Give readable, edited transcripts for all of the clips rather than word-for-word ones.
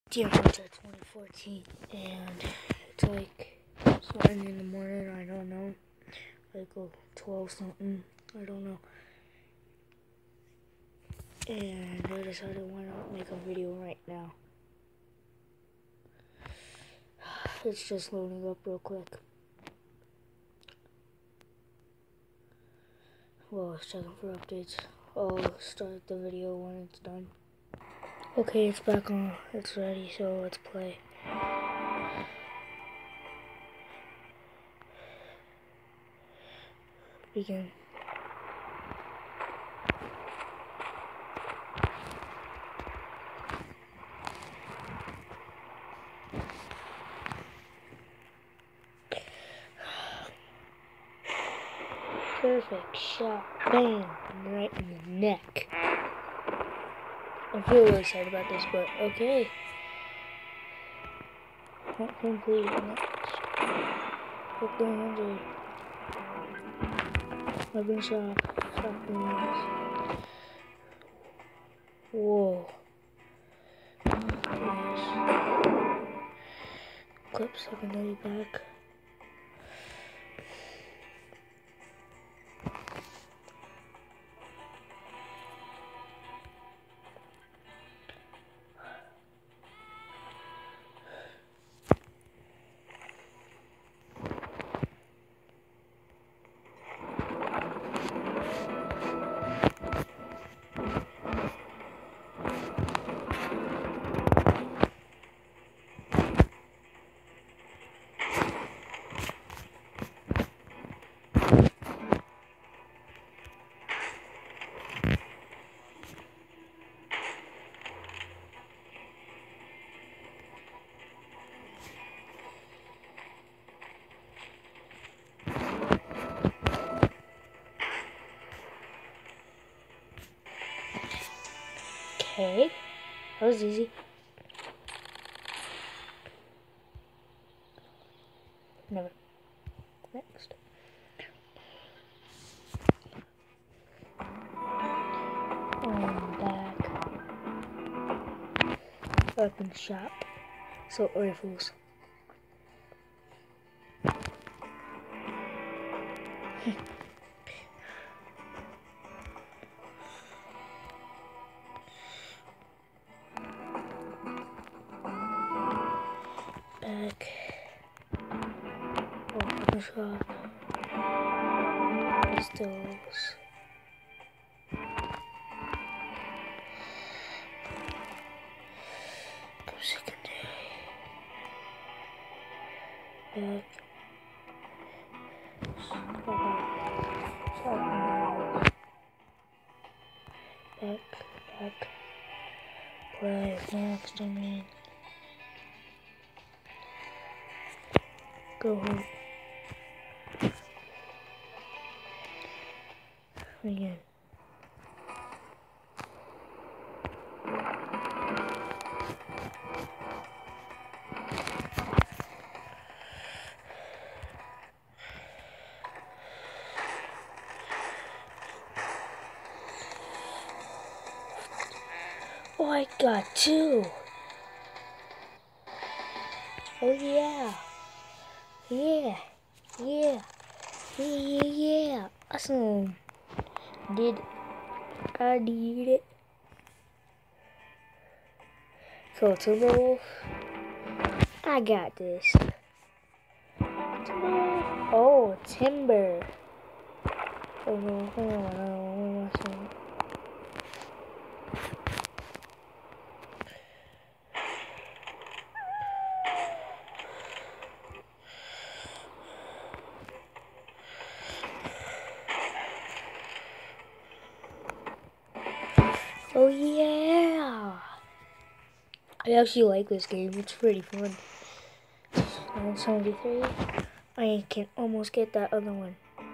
Dear Hunter 2014, and it's like 1 in the morning, I don't know, like 12 something, I don't know, and I decided why not make a video right now. It's just loading up real quick. Well, it's checking for updates. I'll start the video when it's done. Okay, it's back on. It's ready, so let's play. Begin. Perfect shot. Bam! Right in the neck. I feel really sad about this, but okay. Not complete. Next. Quickly 100. I've been shot. Whoa. Nice. Clip secondary back. Okay, that was easy. Never. Next. Back. Weapon shop. Assault rifles. Back. Weapon shop. Pistols. Secondary. Back. Back. Right next, I mean. Go home. Again. Oh, I got 2. Oh yeah. Yeah. Awesome. I did it. So Timberwolf, I got this. Oh, Timber. Oh no, hold on, what am I saying? Oh yeah! I actually like this game, it's pretty fun. 973. I can almost get that other one.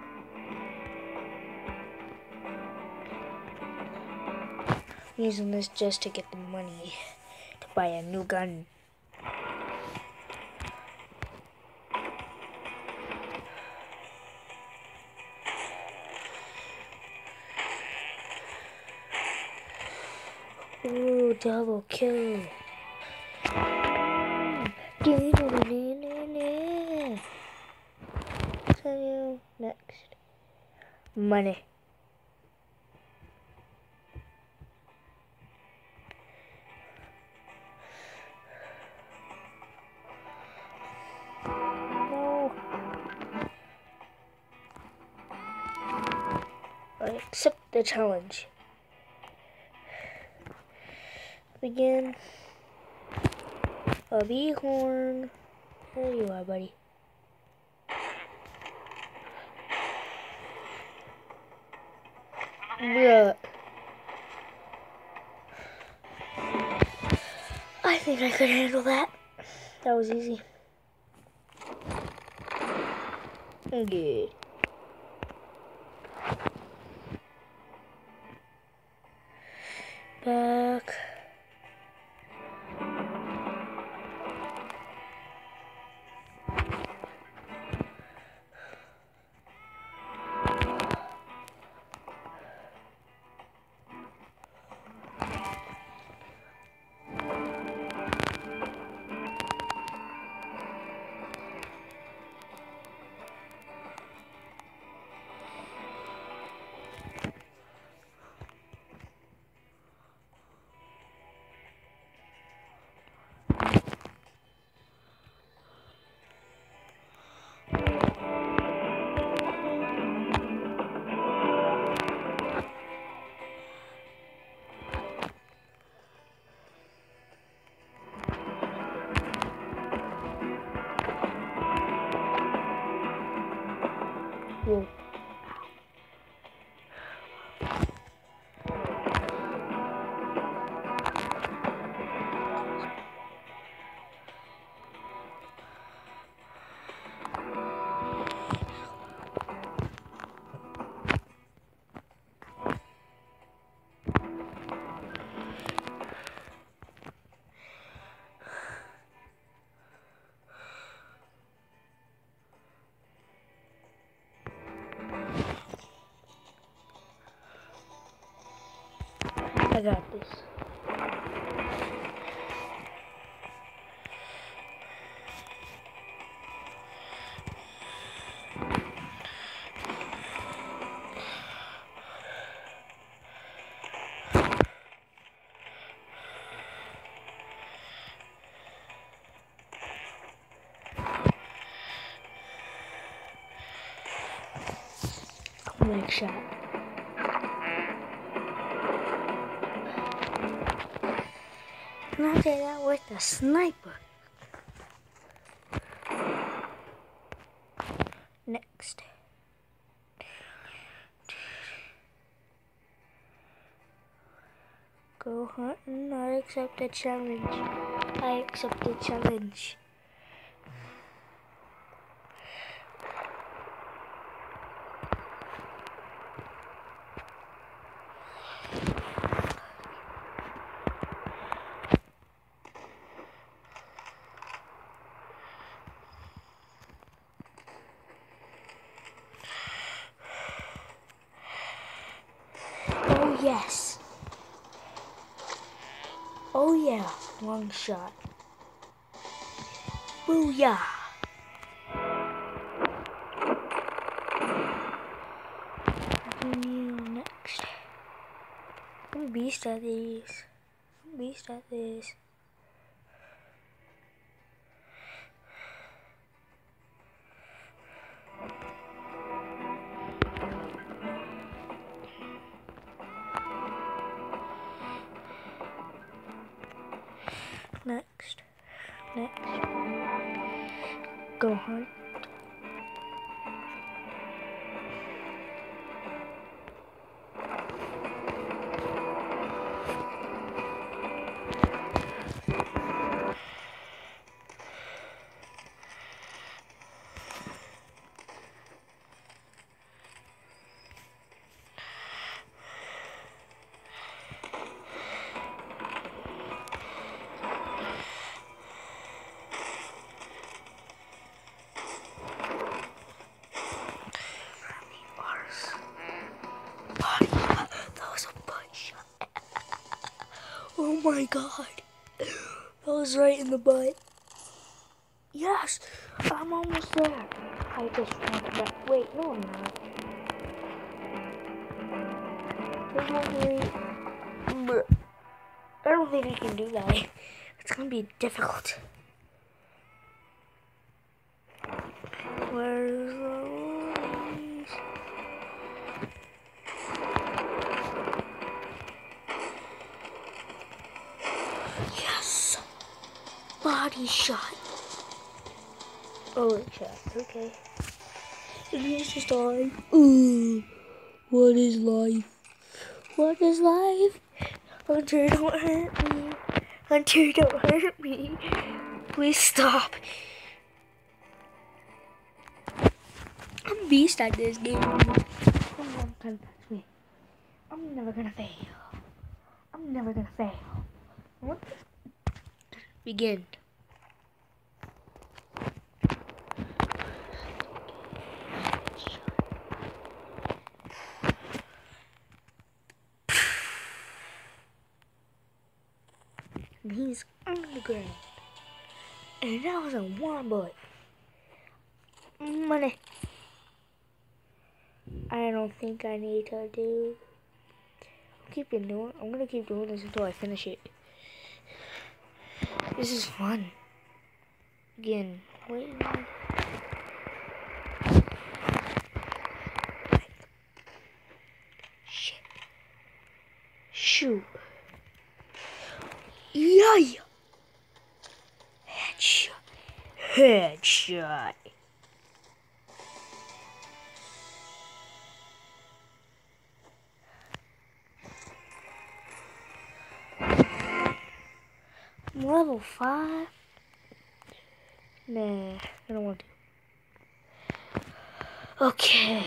I'm using this just to get the money to buy a new gun. Ooh, double kill. Continue. Next. Money. No. I accept the challenge. Begin. A bighorn. There you are, buddy. Bruh. I think I could handle that. That was easy. Good. Back. Whoa. I got this. Quick shot. Not that with the sniper. Next. Go hunting. I accept the challenge. I accept the challenge. Oh yes. Oh yeah. Long shot. Booyah. Next. I'm a beast at these. I'm a beast at this. Next. Go hunt. Oh my god. That was right in the butt. Yes, I'm almost there. I just want to back. Wait, no, I'm not. I don't think I can do that. It's gonna be difficult. Where's Louise? Yes! Body shot. Oh, shot. Okay. And he's just alive. Ooh. What is life? What is life? Hunter, don't hurt me. Hunter, don't hurt me. Please stop. I'm beast at this game. Come on, come touch me. I'm never gonna fail. I'm never gonna fail. What? Begin. And he's on the ground. And that was a one bullet. Money. I don't think I need to do. I'm gonna keep doing this until I finish it. This is fun. Again, wait. Shit. Shoot. Yeah. Headshot. Headshot. Level 5? Nah, I don't want to. Okay.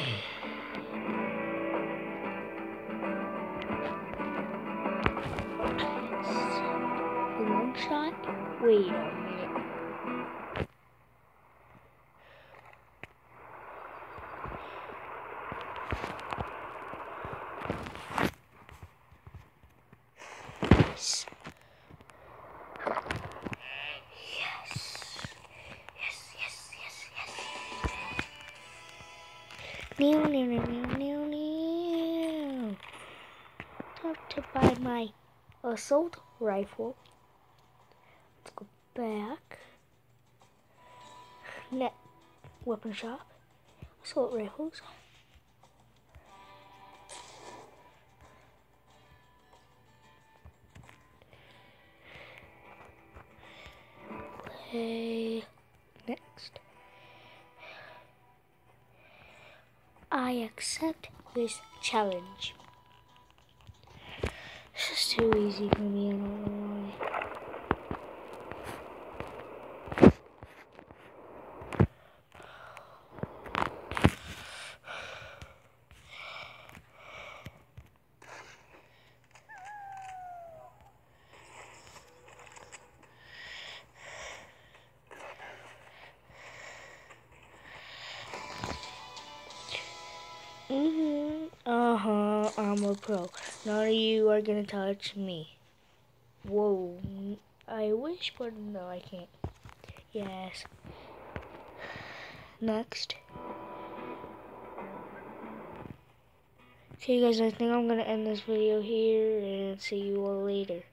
The long shot? Wait a minute. New. Time to buy my assault rifle. Let's go back. Net weapon shop. Assault rifles. Play next. I accept this challenge. This is too easy for me, I don't know why. I'm a pro. None of you are gonna touch me. Whoa. I wish, but no, I can't. Yes. Next. Okay, guys, I think I'm gonna end this video here and see you all later.